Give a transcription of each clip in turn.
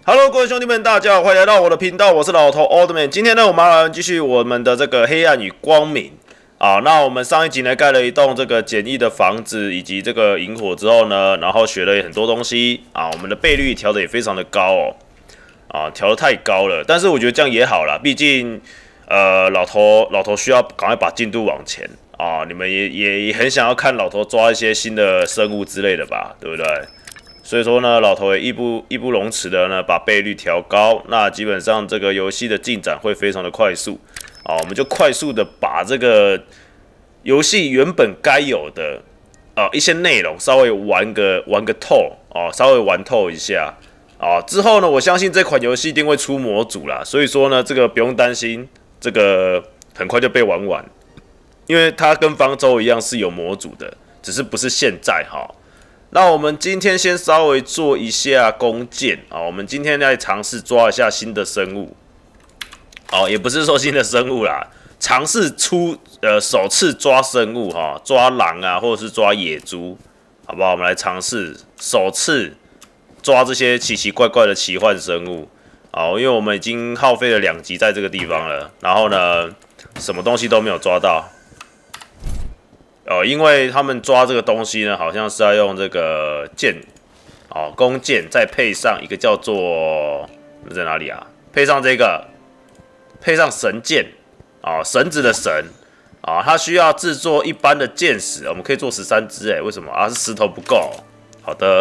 Hello， 各位兄弟们，大家好，欢迎来到我的频道，我是老头 Oldman。今天呢，我们来继续我们的这个黑暗与光明啊。那我们上一集呢，盖了一栋这个简易的房子，以及这个萤火之后呢，然后学了很多东西啊。我们的倍率调的也非常的高哦，啊，调的太高了。但是我觉得这样也好啦，毕竟老头需要赶快把进度往前啊。你们也很想要看老头抓一些新的生物之类的吧，对不对？所以说呢，老头也义不容辞的呢，把倍率调高，那基本上这个游戏的进展会非常的快速啊，我们就快速的把这个游戏原本该有的一些内容稍微玩个透哦，稍微玩透一下啊，之后呢，我相信这款游戏一定会出模组啦，所以说呢，这个不用担心，这个很快就被玩完，因为它跟方舟一样是有模组的，只是不是现在哈。那我们今天先稍微做一下弓箭啊，我们今天来尝试抓一下新的生物，哦，也不是说新的生物啦，尝试首次抓生物哈，抓狼啊，或者是抓野猪，好不好？我们来尝试首次抓这些奇奇怪怪的奇幻生物，哦，因为我们已经耗费了2集在这个地方了，然后呢，什么东西都没有抓到。因为他们抓这个东西呢，好像是要用这个剑，哦，弓箭，再配上一个叫做在哪里啊？配上这个，配上神剑，啊，绳子的绳，啊，它需要制作一般的箭矢，我们可以做13支，为什么啊？是石头不够。好的，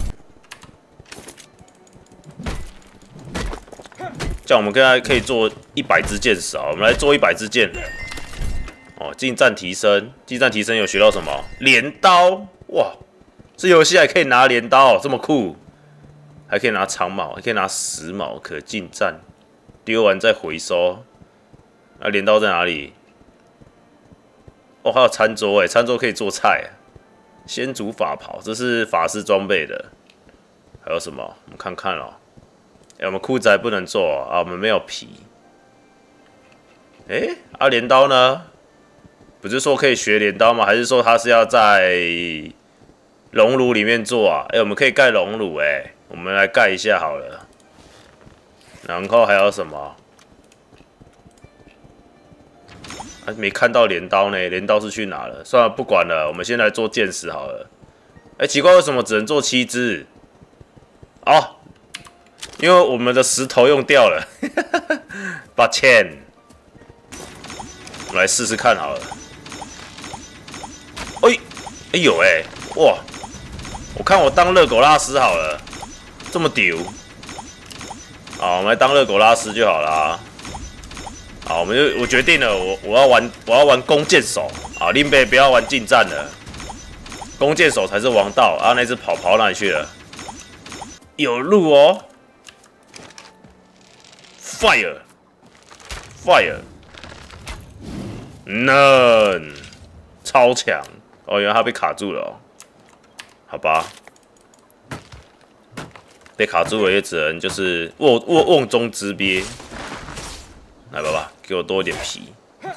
这样我们现在可以做100支箭矢啊，我们来做100支箭。哦，近战提升，近战提升有学到什么？镰刀，哇，这游戏还可以拿镰刀，这么酷，还可以拿长矛，还可以拿10矛，可近战，丢完再回收。那镰刀在哪里？哦，还有餐桌哎，餐桌可以做菜。先祖法袍，这是法师装备的。还有什么？我们看看哦。我们裤子还不能做啊，我们没有皮。镰刀呢？不是说可以学镰刀吗？还是说它是要在熔炉里面做啊？我们可以盖熔炉我们来盖一下好了。然后还有什么？没看到镰刀呢？镰刀是去哪了？算了，不管了，我们先来做箭矢好了。奇怪，为什么只能做7支？哦，因为我们的石头用掉了。抱歉，我们来试试看好了。有哇！我看我当热狗拉丝好了，这么丢。好，我们来当热狗拉丝就好了。好，我决定了，我要玩弓箭手啊！林北不要玩近战了，弓箭手才是王道啊！那只跑哪里去了？有路哦 ！Fire， None， 超强！哦，原来他被卡住了哦。好吧，被卡住了也只能就是瓮中之鳖。来吧，给我多一点皮。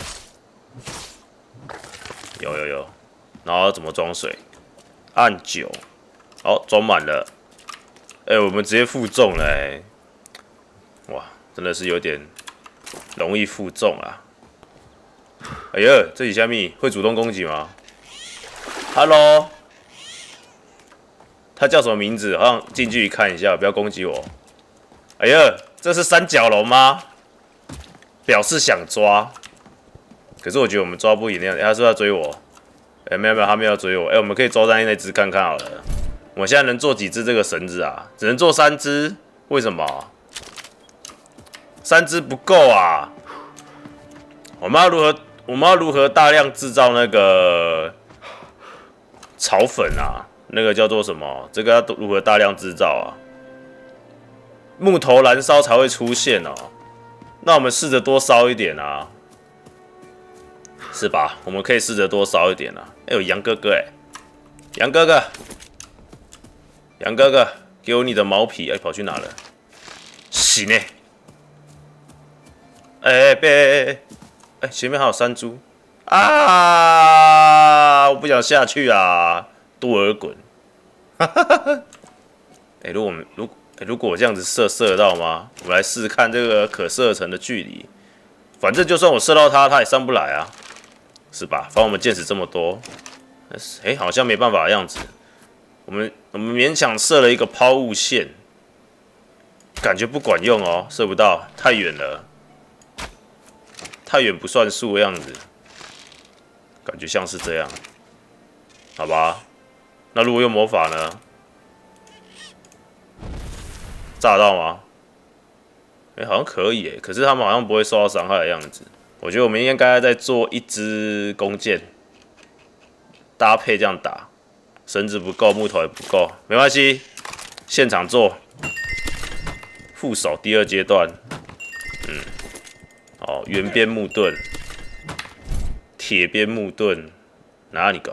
有，然后怎么装水？按9，好，装满了。我们直接负重了哇，真的是有点容易负重啊。哎呀，这里虾米会主动攻击吗 ？Hello， 他叫什么名字？好像近距离看一下，不要攻击我。哎呀，这是三角龙吗？表示想抓，可是我觉得我们抓不赢那样。他是不是要追我？没有，他没有追我。我们可以抓在那只看看好了。我现在能做几只这个绳子啊？只能做3只，为什么？3只不够啊！我们要如何大量制造那个草粉啊？那个叫做什么？这个要如何大量制造啊？木头燃烧才会出现哦。那我们试着多烧一点啊，是吧？我们可以试着多烧一点啊。有杨哥哥杨哥哥，给我你的毛皮！跑去哪了？行前面还有山猪啊！我不想下去啊，多尔滚！如果如果我这样子射得到吗？我们来试试看这个可射程的距离。反正就算我射到它，它也上不来啊，是吧？反正我们箭矢这么多，好像没办法的样子。我们勉强射了一个抛物线，感觉不管用哦，射不到，太远了，太远不算数的样子，感觉像是这样，好吧？那如果用魔法呢？炸到吗？好像可以可是他们好像不会受到伤害的样子。我觉得我们应该再做一支弓箭，搭配这样打。绳子不够，木头也不够，没关系，现场做。副手第2阶段，圆边木盾，铁边木盾，哪里搞？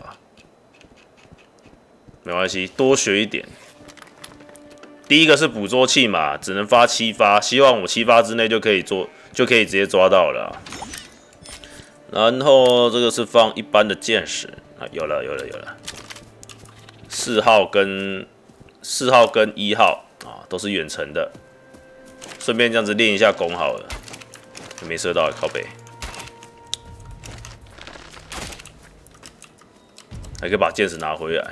没关系，多学一点。第一个是捕捉器嘛，只能发7发，希望我7发之内就可以直接抓到了啊。然后这个是放一般的箭矢啊，有了。4号跟1号啊，都是远程的，顺便这样子练一下弓好了。没射到，靠北，还可以把箭矢拿回来。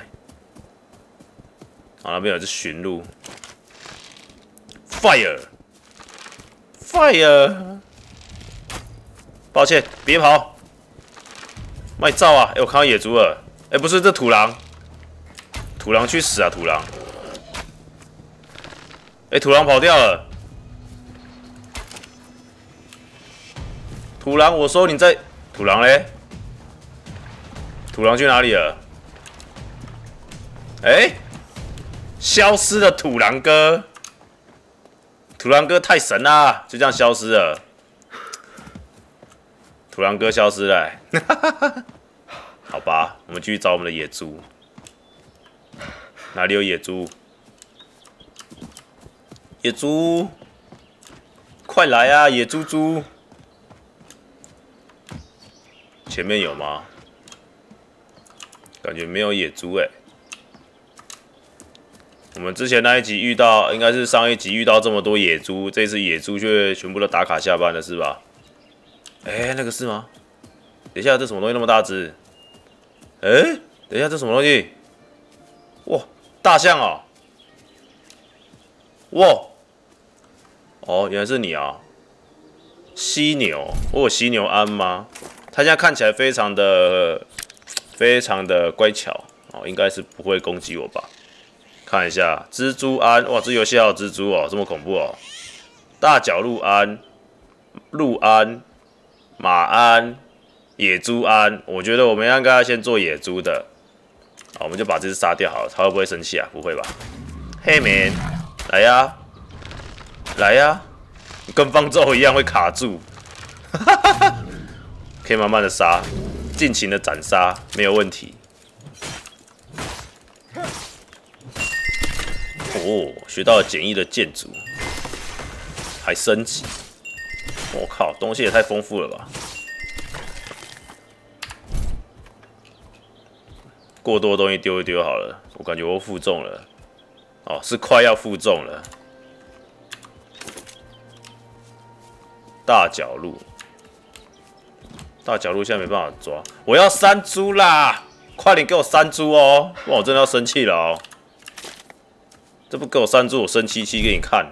啊，那边有只驯鹿。Fire！ 抱歉，别跑！卖照啊！我看到野猪了。不是，这土狼。土狼去死啊！土狼。土狼跑掉了。土狼，我说你在。土狼嘞？土狼去哪里了？消失的土狼哥。土狼哥太神啦，就这样消失了。土狼哥消失了好吧，我们继续找我们的野猪。哪里有野猪？野猪，快来啊，野猪猪！前面有吗？感觉没有野猪我们之前那一集遇到，应该是上一集遇到这么多野猪，这次野猪却全部都打卡下班了，是吧？那个是吗？等一下，这什么东西那么大只？等一下，这什么东西？哇，大象哦！哇，原来是你啊！犀牛，我有犀牛鞍吗？它现在看起来非常的乖巧应该是不会攻击我吧？看一下蜘蛛鞍，哇，这游戏还有蜘蛛哦，这么恐怖哦！大角鹿鞍、鹿鞍、马鞍、野猪鞍，我觉得我们应该要先做野猪的。好，我们就把这只杀掉好了，它会不会生气啊？不会吧？嘿，man， 来呀，来呀，跟方舟一样会卡住，可以慢慢的杀，尽情的斩杀，没有问题。学到了简易的建筑，还升级。我靠，东西也太丰富了吧！过多的东西丢一丢好了，我感觉我负重了。是快要负重了。大角鹿，现在没办法抓，我要山猪啦！快点给我山猪哦，不然我真的要生气了哦。这不给我山猪，我生气给你看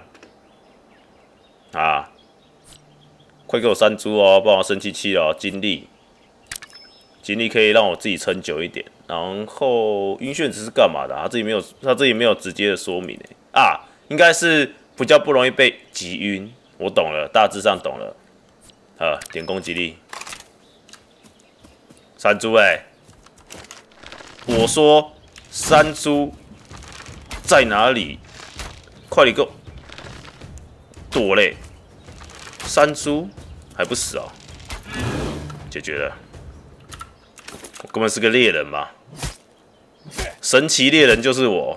啊！快给我山猪哦，不然我生气哦。精力可以让我自己撑久一点。然后晕眩值是干嘛的他这里没有直接的说明应该是比较不容易被击晕。我懂了，大致上懂了。点攻击力，山猪我说山猪在哪里？快点给我躲嘞！山猪还不死哦，解决了。我根本是个猎人嘛，神奇猎人就是我。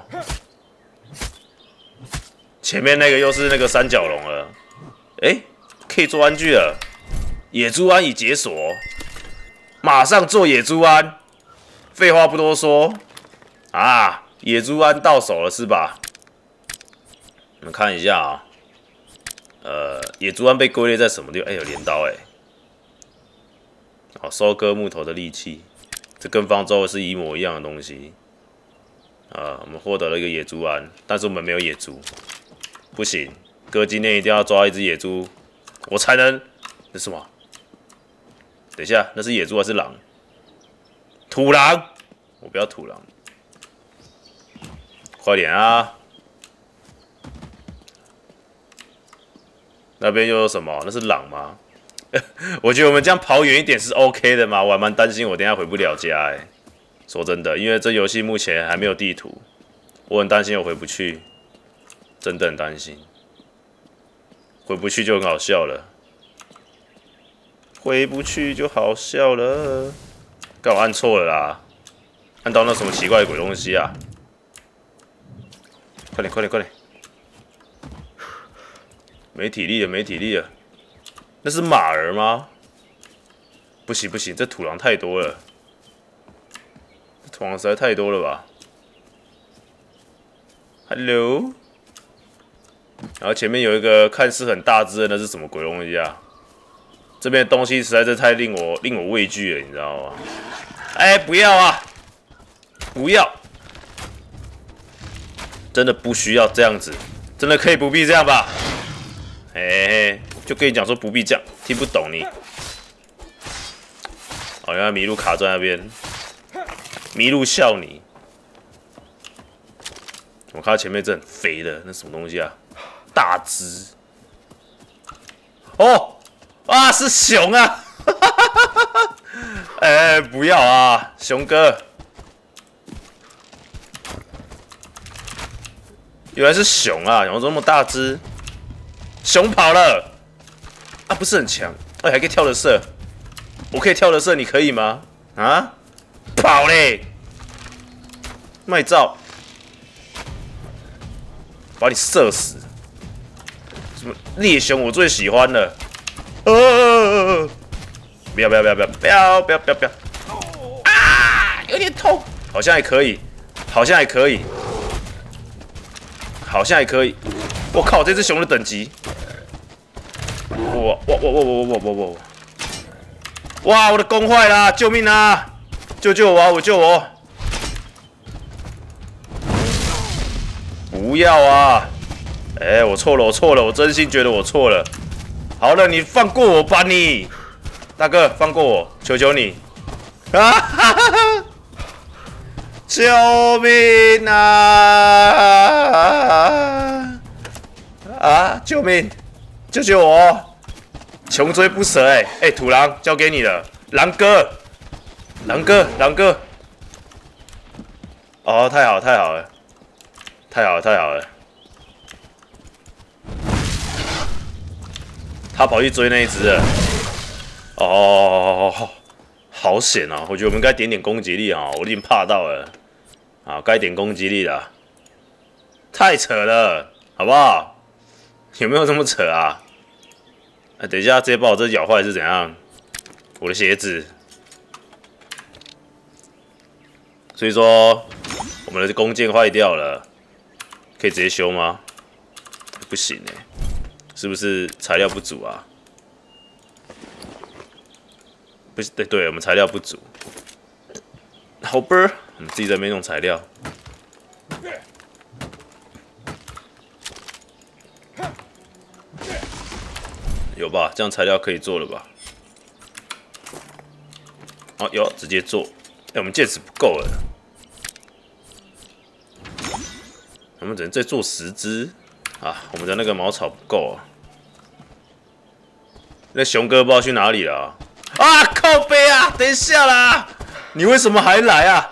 前面那个又是那个三角龙了，可以做鞍具了。野猪鞍已解锁，马上做野猪鞍。废话不多说野猪鞍到手了是吧？ 我们看一下啊、野猪鞍被归类在什么地方？有镰刀好，收割木头的利器，这跟方舟是一模一样的东西。我们获得了一个野猪鞍，但是我们没有野猪，不行，哥今天一定要抓一只野猪，我才能。这是什么？等一下，那是野猪还是狼？土狼，我不要土狼，快点啊！那边又有什么？那是狼吗？我觉得我们这样跑远一点是 OK 的嘛，我还蛮担心我等一下回不了家说真的，因为这游戏目前还没有地图，我很担心我回不去，真的很担心。回不去就很好笑了，回不去就好笑了。刚好按错了啦，按到那什么奇怪的鬼东西啊！快点快点快点！没体力了没体力了。那是马儿吗？不行不行，这土狼太多了，这土狼实在太多了吧 ？Hello， 然后前面有一个看似很大只的，那是什么鬼东西啊？这边的东西实在是太令我畏惧了，你知道吗？不要啊！不要！真的不需要这样子，真的可以不必这样吧？就跟你讲说不必这样，听不懂你。原来麋鹿卡在那边，麋鹿笑你。我看到前面这很肥的，那什么东西啊？大只。是熊啊！不要啊，熊哥。原来是熊啊！怎么这么大只？熊跑了。不是很强，还可以跳得射，我可以跳得射，你可以吗？跑嘞！卖照，把你射死！什么猎熊我最喜欢了，不要！有点痛，好像还可以，好像还可以。我靠，这只熊的等级！哇！我的弓坏了，救命啊！救我啊！我救我！不要啊！我错了，我真心觉得我错了。好了，你放过我吧，你大哥，放过我，求求你！救命啊！救命！救救我！穷追不舍土狼交给你了，狼哥！太好了！他跑去追那一只了。好险啊！我觉得我们该点点攻击力啊，我已经怕到了。该点攻击力了。太扯了，好不好？有没有这么扯啊？等一下，直接把我这咬坏是怎样？我的鞋子。所以说，我们的弓箭坏掉了，可以直接修吗？不行是不是材料不足啊？不是，对，我们材料不足。好吧，我们自己在那边用材料。有吧？这样材料可以做了吧？有，直接做。我们剑齿不够了，我们只能再做10只我们的那个茅草不够那熊哥不知道去哪里了靠背啊！等一下啦，你为什么还来啊？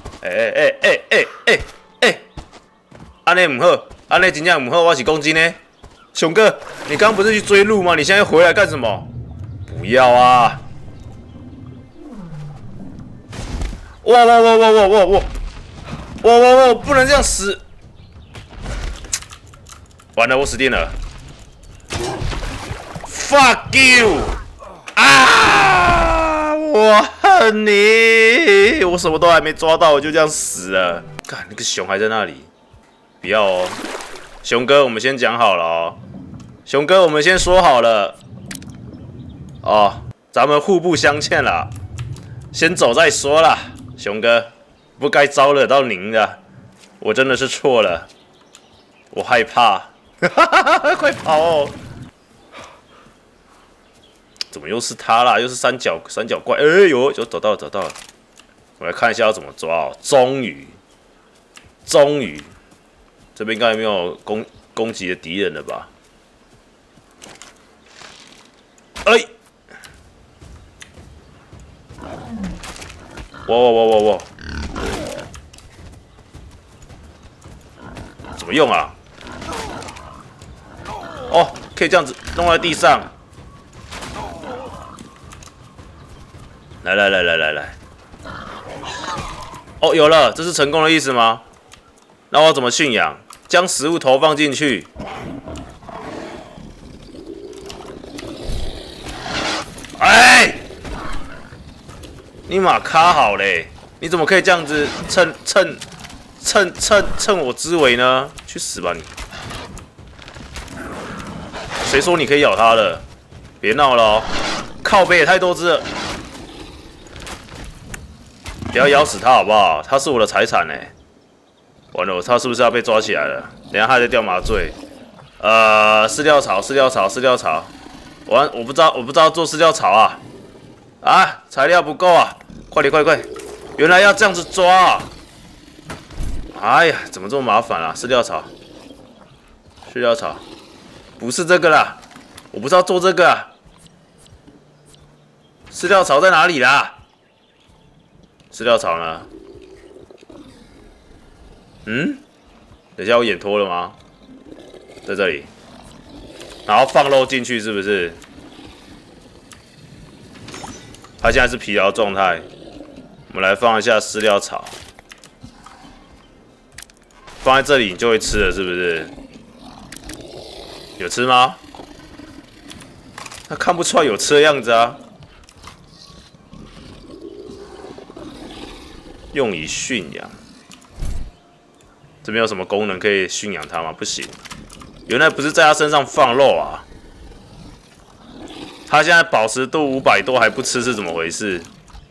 安内唔好，安内真正唔好，我是公鸡呢。熊哥，你刚刚不是去追鹿吗？你现在回来干什么？不要啊！哇！不能这样死！完了，我死定了 ！Fuck you！ 我恨你！我什么都还没抓到，我就这样死了。看那个熊还在那里，不要哦！ 熊哥，我们先讲好了哦。熊哥，我们先说好了。哦，咱们互不相欠啦，先走再说啦。熊哥，不该招惹到您的，我真的是错了，我害怕。快跑哦！怎么又是他啦？又是三角怪！哎呦，就找到了。我来看一下要怎么抓哦。终于，这边应该没有攻击的敌人了吧？哎！哇！怎么用啊？哦，可以这样子弄在地上。来！哦，有了，这是成功的意思吗？那我要怎么驯养？将食物投放进去。哎，你马卡好嘞！你怎么可以这样子趁我之危呢？去死吧你！谁说你可以咬它的？别闹了哦！靠背也太多只了。不要咬死他好不好？他是我的财产哎！完了，他是不是要被抓起来了？等一下他还在掉麻醉。饲料槽。我不知道做饲料槽啊！啊，材料不够啊！快点！原来要这样子抓啊！哎呀，怎么这么麻烦啊？饲料槽，不是这个啦！我不是要做这个啊！饲料槽在哪里啦？饲料槽呢？等一下我眼脱了吗？在这里，然后放肉进去是不是？它现在是疲劳状态，我们来放一下饲料槽，放在这里你就会吃了，是不是？有吃吗？它看不出来有吃的样子啊。用以驯养，这边有什么功能可以驯养它吗？不行，原来不是在它身上放肉啊！它现在饱食度500多还不吃是怎么回事？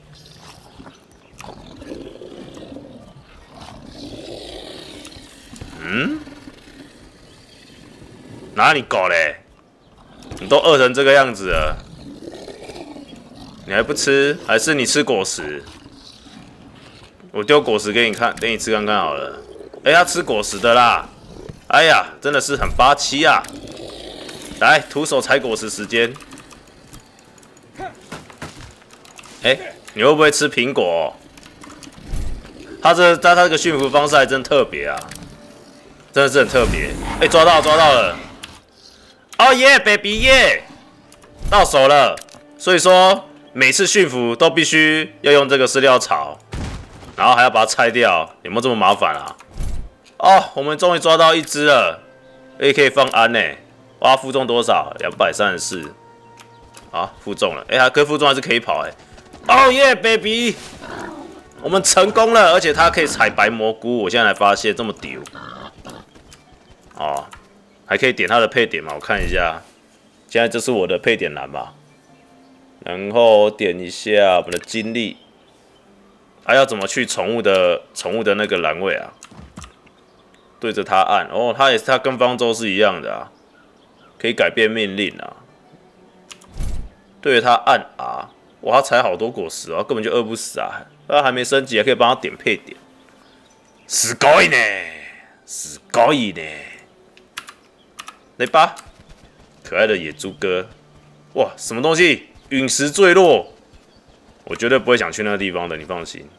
哪里搞嘞？你都饿成这个样子了，你还不吃？还是你吃果实？我丢果实给你看，给你吃看看好了。哎，他吃果实的啦！哎呀，真的是很霸气啊！来，徒手采果实时间。哎，你会不会吃苹果？他这个驯服方式还真特别啊，真的是很特别。哎，抓到了！哦耶 ，baby 耶，到手了。所以说，每次驯服都必须要用这个饲料槽。然后还要把它拆掉，有没有这么麻烦啊？哦，我们终于抓到一只了，也可以放鞍呢。哇，负重多少？234。啊，负重了。它跟负重还是可以跑哎。哦耶 ，baby， 我们成功了，而且它可以采白蘑菇。我现在才发现这么丢。哦，还可以点它的配点嘛？我看一下，现在这是我的配点栏吧。然后点一下我们的精力。还要怎么去宠物的那个栏位啊？对着它按哦，它跟方舟是一样的啊，可以改变命令啊。对着它按啊，哇，它采好多果实哦，根本就饿不死啊！它还没升级，还可以帮它点配点，すごいね！来吧，可爱的野猪哥，哇，什么东西？陨石坠落。我绝对不会想去那个地方的，你放心。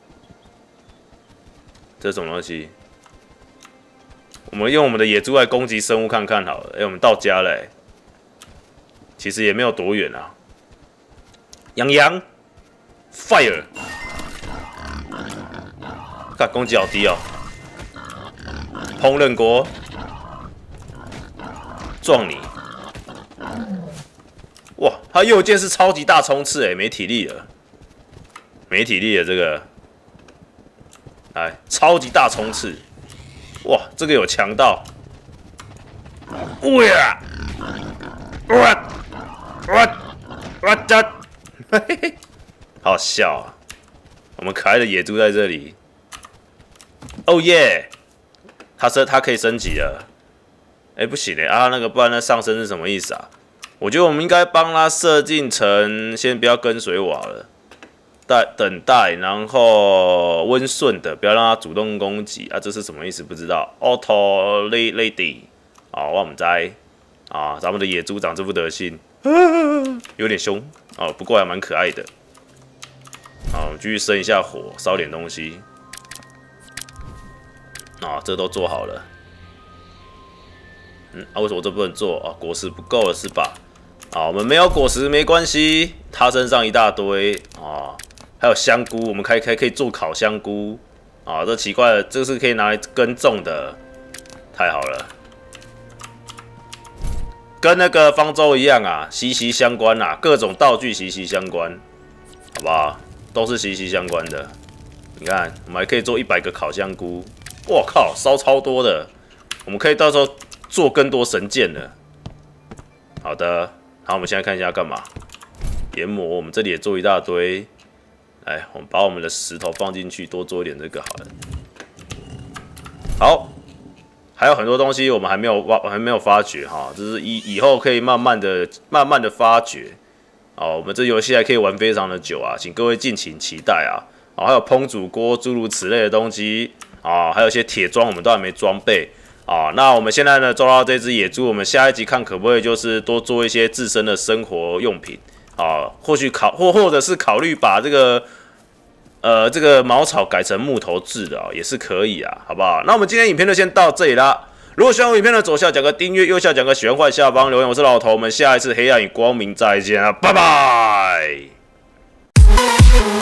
这是什么东西？我们用我们的野猪来攻击生物看看好了。我们到家了其实也没有多远啊。羊 ，fire！ 看攻击好低哦。烹饪锅，撞你！哇，他右键是超级大冲刺没体力了。这个，来超级大冲刺，哇，这个有强到， 好笑啊！我们可爱的野猪在这里。哦耶！它可以升级了。不行啊，那个不然那上升是什么意思啊？我觉得我们应该帮它设定成先不要跟随我了，等待，然后温顺的，不要让它主动攻击啊。这是什么意思？不知道。Auto Lady， 我们在咱们的野猪长这副德性，有点凶不过还蛮可爱的。好，我们继续生一下火，烧点东西。这都做好了。为什么这不能做果实不够了是吧？我们没有果实没关系，它身上一大堆还有香菇，我们可以做烤香菇这奇怪了，这是可以拿来耕种的，太好了，跟那个方舟一样息息相关各种道具息息相关，好不好？都是息息相关的。你看，我们还可以做100个烤香菇，我靠，烧超多的，我们可以到时候做更多神剑了。好的，好，我们现在看一下干嘛？研磨，我们这里也做一大堆。来，我们把我们的石头放进去，多做一点这个好了。好，还有很多东西我们还没有发掘就是以后可以慢慢的发掘。我们这游戏还可以玩非常的久请各位敬请期待还有烹煮锅诸如此类的东西还有一些铁装我们都还没装备那我们现在呢抓到这只野猪，我们下一集看可不可以就是多做一些自身的生活用品或许或者是考虑把这个茅草改成木头制的也是可以好不好？那我们今天影片就先到这里啦。如果喜欢我影片的，左下角个订阅，右下角个喜欢，或下方留言。我是老头，我们下一次黑暗与光明再见拜拜。